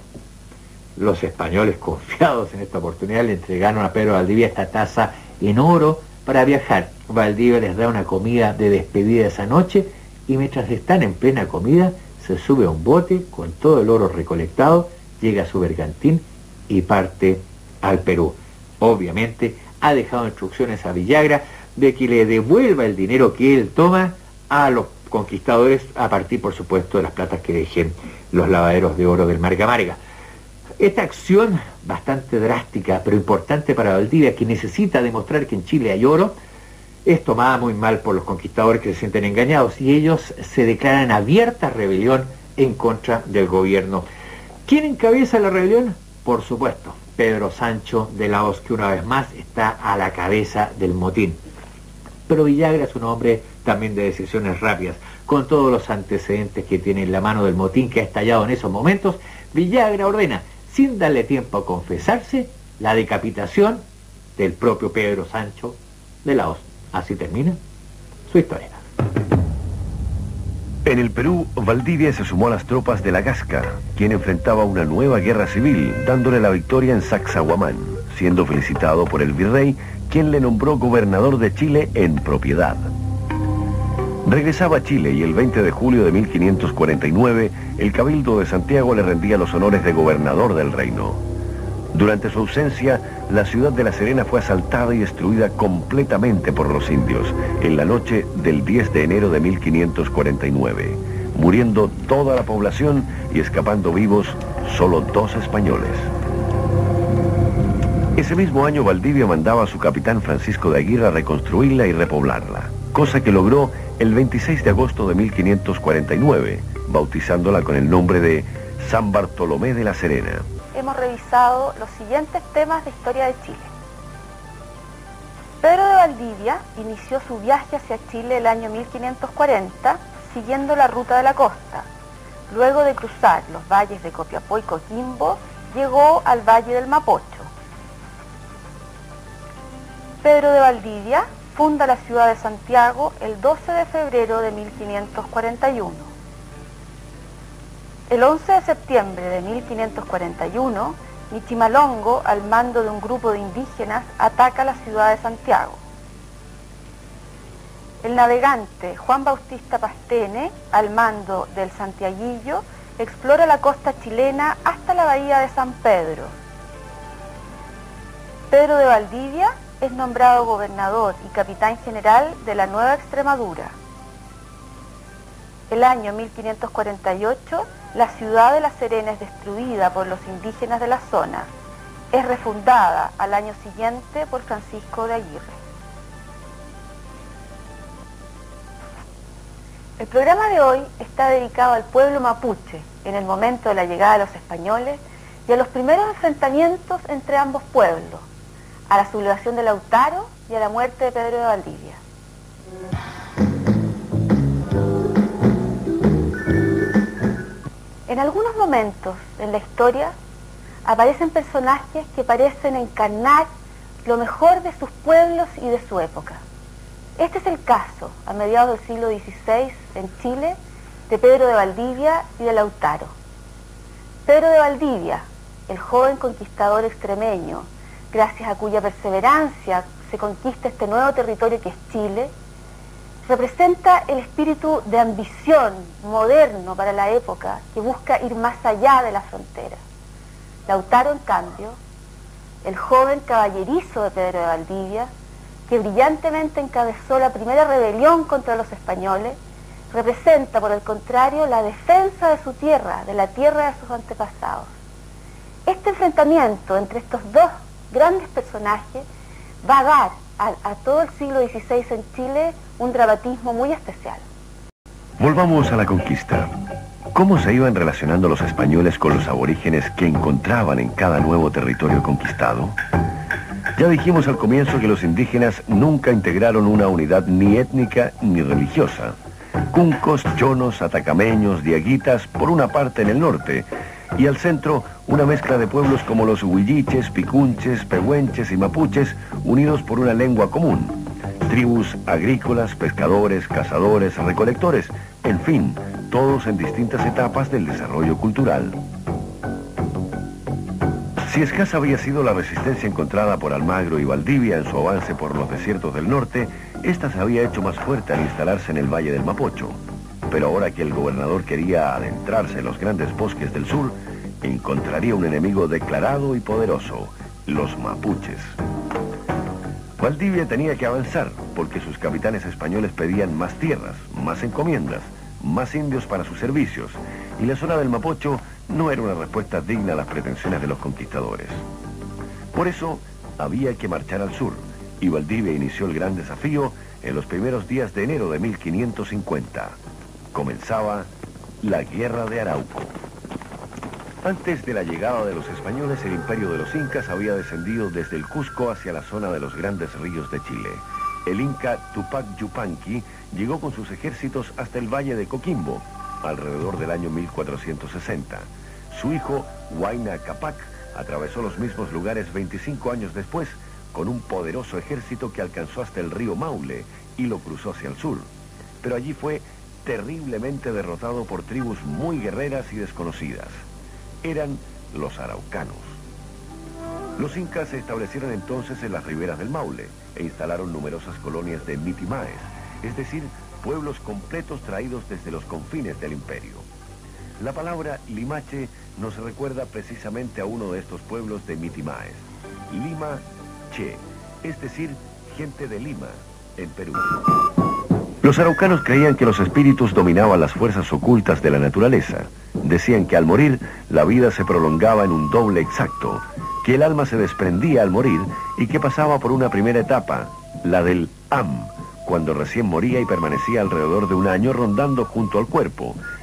Los españoles, confiados en esta oportunidad, le entregaron a Pedro Valdivia esta tasa en oro para viajar. Valdivia les da una comida de despedida esa noche y mientras están en plena comida se sube a un bote con todo el oro recolectado, llega a su bergantín y parte al Perú. Obviamente ha dejado instrucciones a Villagra de que le devuelva el dinero que él toma a los conquistadores a partir, por supuesto, de las platas que dejen los lavaderos de oro del Marga Marga. Esta acción bastante drástica, pero importante para Valdivia, que necesita demostrar que en Chile hay oro, es tomada muy mal por los conquistadores que se sienten engañados y ellos se declaran en abierta rebelión en contra del gobierno. ¿Quién encabeza la rebelión? Por supuesto, Pedro Sancho de la Hoz, que una vez más está a la cabeza del motín. Pero Villagra es un hombre también de decisiones rápidas. Con todos los antecedentes que tiene en la mano del motín que ha estallado en esos momentos, Villagra ordena, sin darle tiempo a confesarse, la decapitación del propio Pedro Sancho de la Hoz. Así termina su historia. En el Perú, Valdivia se sumó a las tropas de la Gasca, quien enfrentaba una nueva guerra civil, dándole la victoria en Sacsayhuamán, siendo felicitado por el virrey, quien le nombró gobernador de Chile en propiedad. Regresaba a Chile y el 20 de julio de 1549, el Cabildo de Santiago le rendía los honores de gobernador del reino. Durante su ausencia, la ciudad de La Serena fue asaltada y destruida completamente por los indios en la noche del 10 de enero de 1549, muriendo toda la población y escapando vivos solo 2 españoles. Ese mismo año Valdivia mandaba a su capitán Francisco de Aguirre a reconstruirla y repoblarla, cosa que logró el 26 de agosto de 1549, bautizándola con el nombre de San Bartolomé de la Serena. Hemos revisado los siguientes temas de historia de Chile. Pedro de Valdivia inició su viaje hacia Chile el año 1540, siguiendo la ruta de la costa. Luego de cruzar los valles de Copiapó y Coquimbo, llegó al Valle del Mapocho. Pedro de Valdivia funda la ciudad de Santiago el 12 de febrero de 1541. El 11 de septiembre de 1541, Michimalongo, al mando de un grupo de indígenas, ataca la ciudad de Santiago. El navegante Juan Bautista Pastene, al mando del Santiaguillo, explora la costa chilena hasta la bahía de San Pedro. Pedro de Valdivia es nombrado gobernador y capitán general de la Nueva Extremadura. El año 1548, la ciudad de La Serena es destruida por los indígenas de la zona. Es refundada al año siguiente por Francisco de Aguirre. El programa de hoy está dedicado al pueblo mapuche en el momento de la llegada de los españoles y a los primeros enfrentamientos entre ambos pueblos, a la sublevación de Lautaro y a la muerte de Pedro de Valdivia. En algunos momentos en la historia aparecen personajes que parecen encarnar lo mejor de sus pueblos y de su época. Este es el caso, a mediados del siglo XVI en Chile, de Pedro de Valdivia y de Lautaro. Pedro de Valdivia, el joven conquistador extremeño, gracias a cuya perseverancia se conquista este nuevo territorio que es Chile, representa el espíritu de ambición moderno para la época que busca ir más allá de la frontera. Lautaro, en cambio, el joven caballerizo de Pedro de Valdivia, que brillantemente encabezó la primera rebelión contra los españoles, representa, por el contrario, la defensa de su tierra, de la tierra de sus antepasados. Este enfrentamiento entre estos dos grandes personajes va a dar a todo el siglo XVI en Chile un dramatismo muy especial. Volvamos a la conquista. ¿Cómo se iban relacionando los españoles con los aborígenes que encontraban en cada nuevo territorio conquistado? Ya dijimos al comienzo que los indígenas nunca integraron una unidad ni étnica ni religiosa. Cuncos, chonos, atacameños, diaguitas, por una parte en el norte, y al centro una mezcla de pueblos como los huilliches, picunches, pehuenches y mapuches, unidos por una lengua común. Tribus agrícolas, pescadores, cazadores, recolectores, en fin, todos en distintas etapas del desarrollo cultural. Si escasa había sido la resistencia encontrada por Almagro y Valdivia en su avance por los desiertos del norte, esta se había hecho más fuerte al instalarse en el Valle del Mapocho. Pero ahora que el gobernador quería adentrarse en los grandes bosques del sur, encontraría un enemigo declarado y poderoso, los mapuches. Valdivia tenía que avanzar, porque sus capitanes españoles pedían más tierras, más encomiendas, más indios para sus servicios, y la zona del Mapocho no era una respuesta digna a las pretensiones de los conquistadores. Por eso, había que marchar al sur, y Valdivia inició el gran desafío en los primeros días de enero de 1550. Comenzaba la Guerra de Arauco. Antes de la llegada de los españoles, el imperio de los incas había descendido desde el Cusco hacia la zona de los grandes ríos de Chile. El inca Tupac Yupanqui llegó con sus ejércitos hasta el valle de Coquimbo, alrededor del año 1460. Su hijo, Huayna Capac, atravesó los mismos lugares 25 años después, con un poderoso ejército que alcanzó hasta el río Maule y lo cruzó hacia el sur. Pero allí fue terriblemente derrotado por tribus muy guerreras y desconocidas. Eran los araucanos. Los incas se establecieron entonces en las riberas del Maule e instalaron numerosas colonias de mitimaes, es decir, pueblos completos traídos desde los confines del imperio. La palabra limache nos recuerda precisamente a uno de estos pueblos de mitimaes, Lima Che, es decir, gente de Lima, en Perú. Los araucanos creían que los espíritus dominaban las fuerzas ocultas de la naturaleza. Decían que al morir, la vida se prolongaba en un doble exacto, que el alma se desprendía al morir y que pasaba por una primera etapa, la del Am, cuando recién moría y permanecía alrededor de un año rondando junto al cuerpo,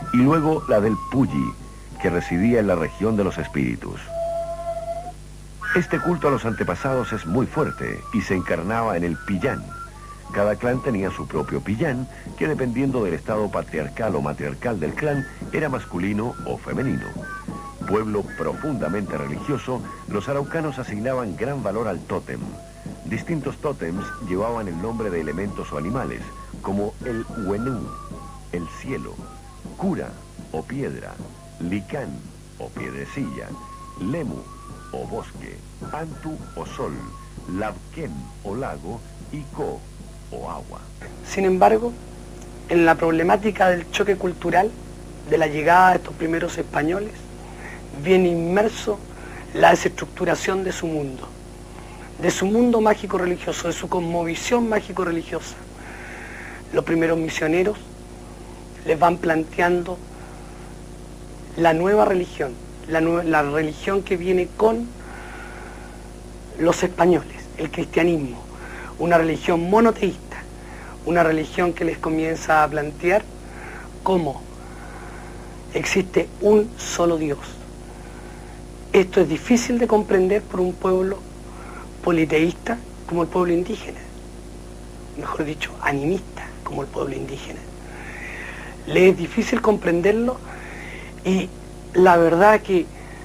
y luego la del Puyi, que residía en la región de los espíritus. Este culto a los antepasados es muy fuerte y se encarnaba en el Pillán. Cada clan tenía su propio Pillán, que dependiendo del estado patriarcal o matriarcal del clan, era masculino o femenino. Pueblo profundamente religioso, los araucanos asignaban gran valor al tótem. Distintos tótems llevaban el nombre de elementos o animales, como el Huenú, el cielo, Cura o piedra, Licán o piedrecilla, Lemu o bosque, Antu o sol, Labquén o lago y Co o agua. Sin embargo, en la problemática del choque cultural, de la llegada de estos primeros españoles, viene inmerso la desestructuración de su mundo mágico-religioso, de su cosmovisión mágico-religiosa. Los primeros misioneros les van planteando la nueva religión, la religión que viene con los españoles, el cristianismo, una religión monoteísta, una religión que les comienza a plantear cómo existe un solo Dios. Esto es difícil de comprender por un pueblo politeísta como el pueblo indígena, mejor dicho, animista como el pueblo indígena. Le es difícil comprenderlo y la verdad que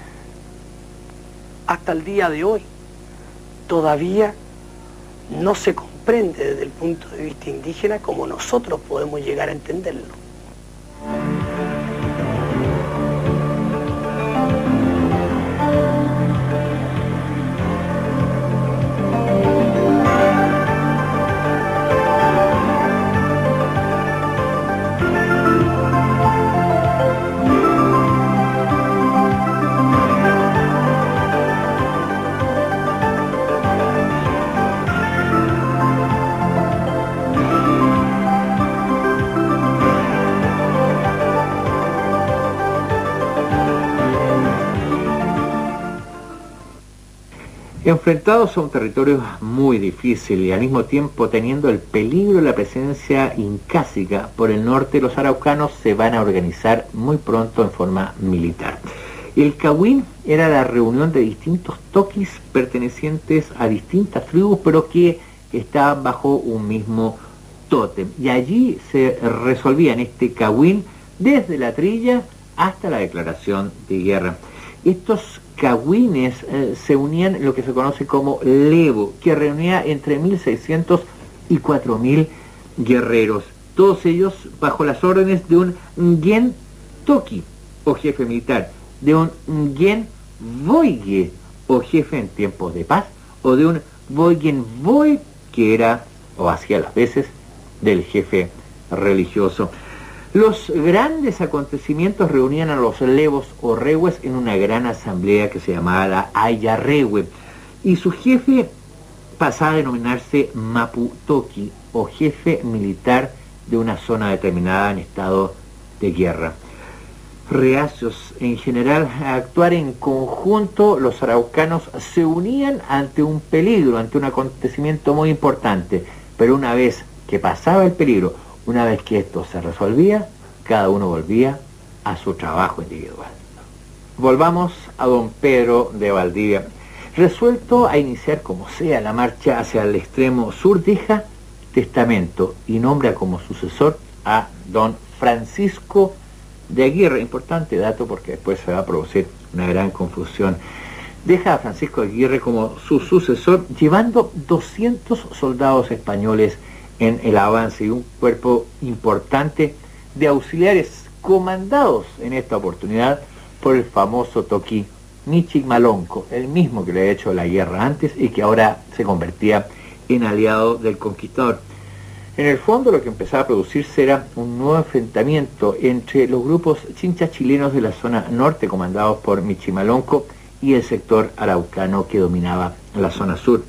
hasta el día de hoy todavía no se comprende desde el punto de vista indígena como nosotros podemos llegar a entenderlo. Enfrentados a un territorio muy difícil y al mismo tiempo teniendo el peligro de la presencia incásica por el norte, los araucanos se van a organizar muy pronto en forma militar. El Cahuín era la reunión de distintos toquis pertenecientes a distintas tribus, pero que estaban bajo un mismo tótem. Y allí se resolvían este Cahuín desde la trilla hasta la declaración de guerra. Estos cahuines se unían en lo que se conoce como levo, que reunía entre 1.600 y 4.000 guerreros, todos ellos bajo las órdenes de un Nguen Toki, o jefe militar, de un Nguen Voige, o jefe en tiempos de paz, o de un Voigen Voi, que era, o hacía las veces, del jefe religioso. Los grandes acontecimientos reunían a los levos o rehues en una gran asamblea que se llamaba la Ayarrehue, y su jefe pasaba a denominarse Mapu Toki, o jefe militar de una zona determinada en estado de guerra. Reacios en general a actuar en conjunto, los araucanos se unían ante un peligro, ante un acontecimiento muy importante, pero una vez que pasaba el peligro, una vez que esto se resolvía, cada uno volvía a su trabajo individual. Volvamos a don Pedro de Valdivia. Resuelto a iniciar como sea la marcha hacia el extremo sur, deja testamento y nombra como sucesor a don Francisco de Aguirre. Importante dato porque después se va a producir una gran confusión. Deja a Francisco de Aguirre como su sucesor, llevando 200 soldados españoles en el avance y un cuerpo importante de auxiliares comandados en esta oportunidad por el famoso toqui Michimalonco, el mismo que le ha hecho la guerra antes y que ahora se convertía en aliado del conquistador. En el fondo lo que empezaba a producirse era un nuevo enfrentamiento entre los grupos chinchas chilenos de la zona norte comandados por Michimalonco y el sector araucano que dominaba la zona sur.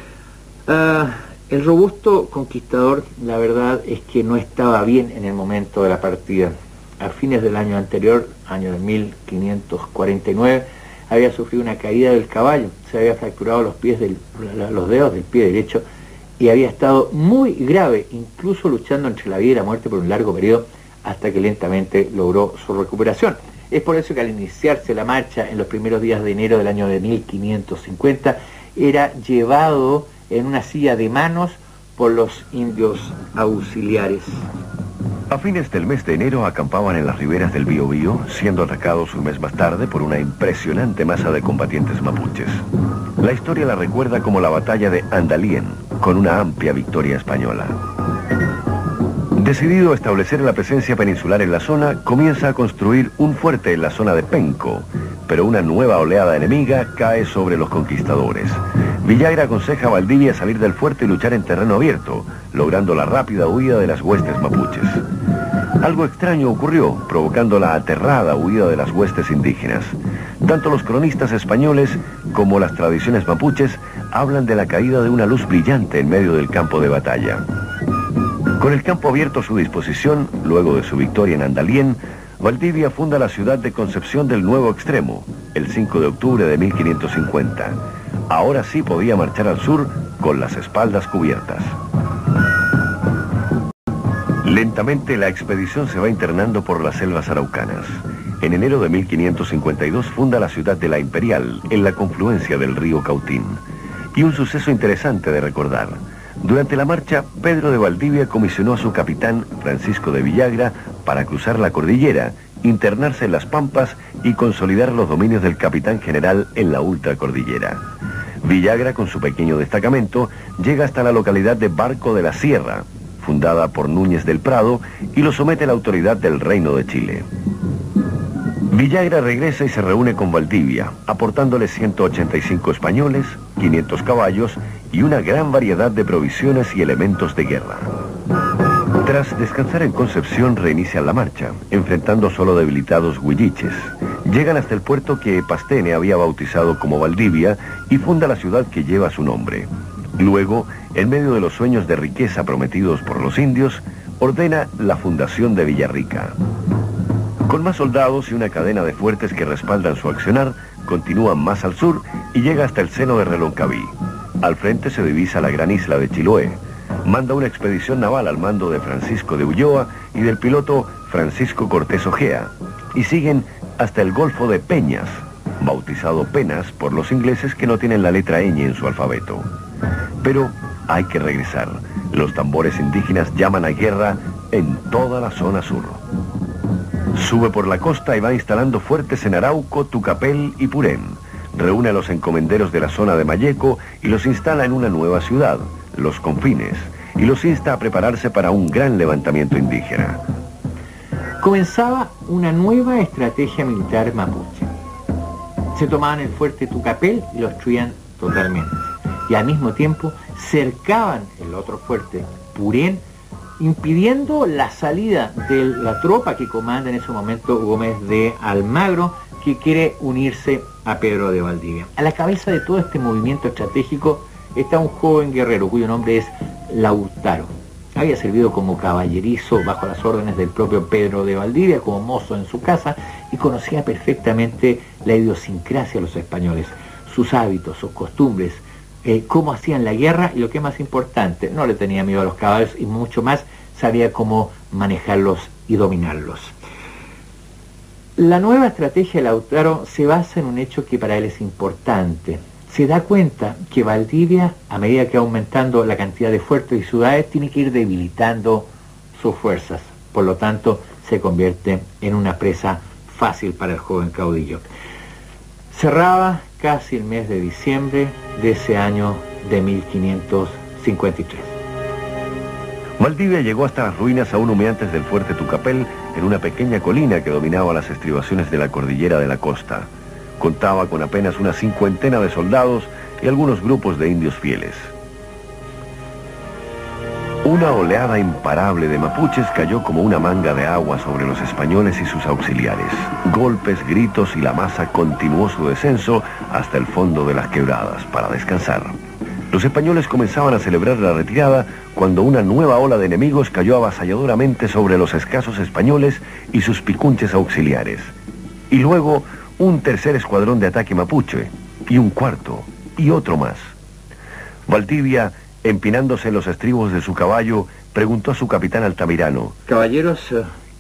El robusto conquistador, la verdad es que no estaba bien en el momento de la partida. A fines del año anterior, año de 1549, había sufrido una caída del caballo, se había fracturado los dedos del pie derecho y había estado muy grave, incluso luchando entre la vida y la muerte por un largo periodo, hasta que lentamente logró su recuperación. Es por eso que al iniciarse la marcha en los primeros días de enero del año de 1550, era llevado en una silla de manos por los indios auxiliares. A fines del mes de enero acampaban en las riberas del Biobío, siendo atacados un mes más tarde por una impresionante masa de combatientes mapuches. La historia la recuerda como la batalla de Andalien, con una amplia victoria española. Decidido a establecer la presencia peninsular en la zona, comienza a construir un fuerte en la zona de Penco, pero una nueva oleada enemiga cae sobre los conquistadores. Villagra aconseja a Valdivia salir del fuerte y luchar en terreno abierto, logrando la rápida huida de las huestes mapuches. Algo extraño ocurrió, provocando la aterrada huida de las huestes indígenas. Tanto los cronistas españoles como las tradiciones mapuches hablan de la caída de una luz brillante en medio del campo de batalla. Con el campo abierto a su disposición, luego de su victoria en Andalien, Valdivia funda la ciudad de Concepción del Nuevo Extremo, el 5 de octubre de 1550. Ahora sí podía marchar al sur con las espaldas cubiertas. Lentamente la expedición se va internando por las selvas araucanas. En enero de 1552 funda la ciudad de La Imperial, en la confluencia del río Cautín. Y un suceso interesante de recordar. Durante la marcha, Pedro de Valdivia comisionó a su capitán, Francisco de Villagra, para cruzar la cordillera, internarse en las Pampas y consolidar los dominios del capitán general en la ultracordillera. Villagra, con su pequeño destacamento, llega hasta la localidad de Barco de la Sierra, fundada por Núñez del Prado, y lo somete a la autoridad del Reino de Chile. Villagra regresa y se reúne con Valdivia, aportándole 185 españoles, 500 caballos y una gran variedad de provisiones y elementos de guerra. Tras descansar en Concepción, reinician la marcha, enfrentando solo debilitados huilliches. Llegan hasta el puerto que Pastene había bautizado como Valdivia y funda la ciudad que lleva su nombre. Luego, en medio de los sueños de riqueza prometidos por los indios, ordena la fundación de Villarrica. Con más soldados y una cadena de fuertes que respaldan su accionar, continúa más al sur y llega hasta el seno de Reloncaví. Al frente se divisa la gran isla de Chiloé. Manda una expedición naval al mando de Francisco de Ulloa y del piloto Francisco Cortés Ojea, y siguen hasta el Golfo de Peñas, bautizado Penas por los ingleses que no tienen la letra ñ en su alfabeto. Pero hay que regresar. Los tambores indígenas llaman a guerra en toda la zona sur. Sube por la costa y va instalando fuertes en Arauco, Tucapel y Purén. Reúne a los encomenderos de la zona de Malleco y los instala en una nueva ciudad, Los Confines, y los insta a prepararse para un gran levantamiento indígena. Comenzaba una nueva estrategia militar mapuche. Se tomaban el fuerte Tucapel y lo destruían totalmente. Y al mismo tiempo cercaban el otro fuerte, Purén, impidiendo la salida de la tropa que comanda en ese momento Gómez de Almagro, que quiere unirse a Pedro de Valdivia. A la cabeza de todo este movimiento estratégico está un joven guerrero cuyo nombre es Lautaro. Había servido como caballerizo bajo las órdenes del propio Pedro de Valdivia, como mozo en su casa, y conocía perfectamente la idiosincrasia de los españoles, sus hábitos, sus costumbres, cómo hacían la guerra, y lo que es más importante, no le tenía miedo a los caballos y mucho más sabía cómo manejarlos y dominarlos. La nueva estrategia de Lautaro se basa en un hecho que para él es importante. Se da cuenta que Valdivia, a medida que va aumentando la cantidad de fuertes y ciudades, tiene que ir debilitando sus fuerzas. Por lo tanto, se convierte en una presa fácil para el joven caudillo. Cerraba casi el mes de diciembre de ese año de 1553. Valdivia llegó hasta las ruinas aún humeantes del fuerte Tucapel, en una pequeña colina que dominaba las estribaciones de la cordillera de la costa. Contaba con apenas una cincuentena de soldados y algunos grupos de indios fieles. Una oleada imparable de mapuches cayó como una manga de agua sobre los españoles y sus auxiliares. Golpes, gritos y la masa continuó su descenso hasta el fondo de las quebradas para descansar. Los españoles comenzaban a celebrar la retirada cuando una nueva ola de enemigos cayó avasalladoramente sobre los escasos españoles y sus picunches auxiliares. Y luego un tercer escuadrón de ataque mapuche, y un cuarto, y otro más. Valdivia, empinándose en los estribos de su caballo, preguntó a su capitán Altamirano: Caballeros,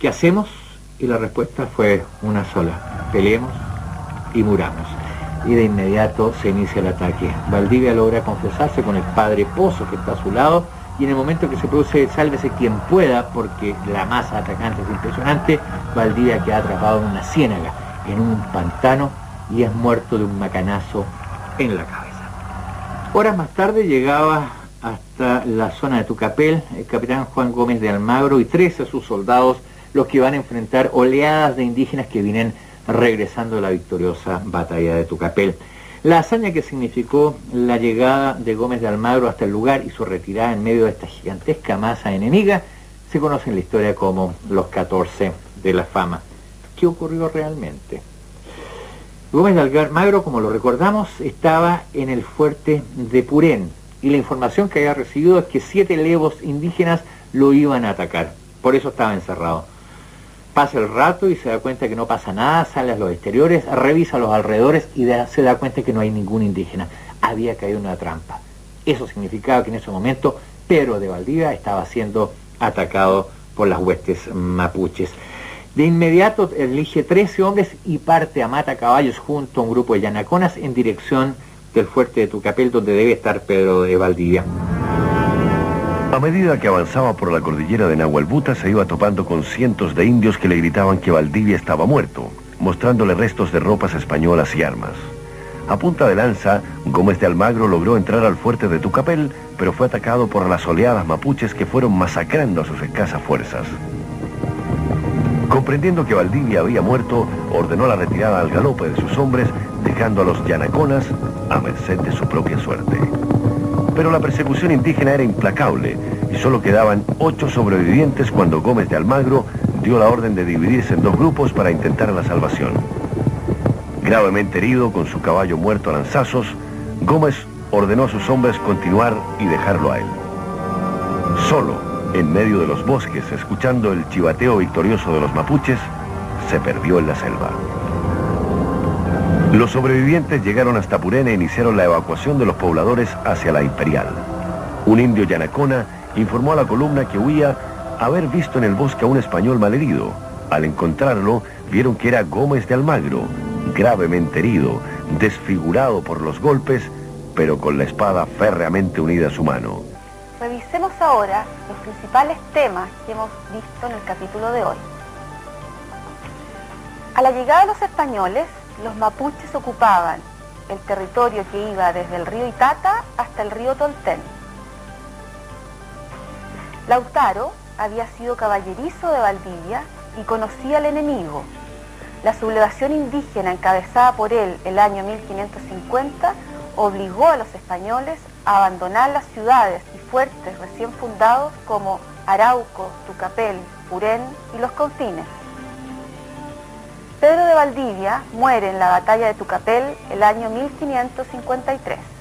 ¿qué hacemos? Y la respuesta fue una sola: peleemos y muramos. Y de inmediato se inicia el ataque. Valdivia logra confesarse con el padre Pozo, que está a su lado, y en el momento que se produce sálvese quien pueda, porque la masa atacante es impresionante, Valdivia queda atrapado en una ciénaga, en un pantano, y es muerto de un macanazo en la cabeza. Horas más tarde llegaba hasta la zona de Tucapel el capitán Juan Gómez de Almagro y 13 de sus soldados, los que van a enfrentar oleadas de indígenas que vienen regresando de la victoriosa batalla de Tucapel. La hazaña que significó la llegada de Gómez de Almagro hasta el lugar y su retirada en medio de esta gigantesca masa enemiga se conoce en la historia como los 14 de la fama. ¿Qué ocurrió realmente? Gómez de Almagro, como lo recordamos, estaba en el fuerte de Purén, y la información que había recibido es que 7 levos indígenas lo iban a atacar. Por eso estaba encerrado. Pasa el rato y se da cuenta que no pasa nada, sale a los exteriores, revisa los alrededores y se da cuenta que no hay ningún indígena. Había caído en una trampa. Eso significaba que en ese momento Pedro de Valdivia estaba siendo atacado por las huestes mapuches. De inmediato elige 13 hombres y parte a matacaballos junto a un grupo de yanaconas en dirección del fuerte de Tucapel, donde debe estar Pedro de Valdivia. A medida que avanzaba por la cordillera de Nahuelbuta, se iba topando con cientos de indios que le gritaban que Valdivia estaba muerto, mostrándole restos de ropas españolas y armas. A punta de lanza, Gómez de Almagro logró entrar al fuerte de Tucapel, pero fue atacado por las oleadas mapuches que fueron masacrando a sus escasas fuerzas. Comprendiendo que Valdivia había muerto, ordenó la retirada al galope de sus hombres, dejando a los yanaconas a merced de su propia suerte. Pero la persecución indígena era implacable y solo quedaban 8 sobrevivientes cuando Gómez de Almagro dio la orden de dividirse en 2 grupos para intentar la salvación. Gravemente herido, con su caballo muerto a lanzazos, Gómez ordenó a sus hombres continuar y dejarlo a él. Solo, en medio de los bosques, escuchando el chivateo victorioso de los mapuches, se perdió en la selva. Los sobrevivientes llegaron hasta Purén e iniciaron la evacuación de los pobladores hacia la Imperial. Un indio yanacona informó a la columna que huía haber visto en el bosque a un español malherido. Al encontrarlo, vieron que era Gómez de Almagro, gravemente herido, desfigurado por los golpes, pero con la espada férreamente unida a su mano. Revisemos ahora los principales temas que hemos visto en el capítulo de hoy. A la llegada de los españoles, los mapuches ocupaban el territorio que iba desde el río Itata hasta el río Tolten. Lautaro había sido caballerizo de Valdivia y conocía al enemigo. La sublevación indígena encabezada por él el año 1550 obligó a los españoles a abandonar las ciudades y fuertes recién fundados como Arauco, Tucapel, Purén y Los Confines. Pedro de Valdivia muere en la batalla de Tucapel el año 1553.